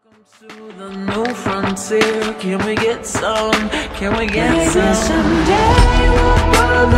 Welcome to the new frontier. Can we get some? Can we get some? Someday we'll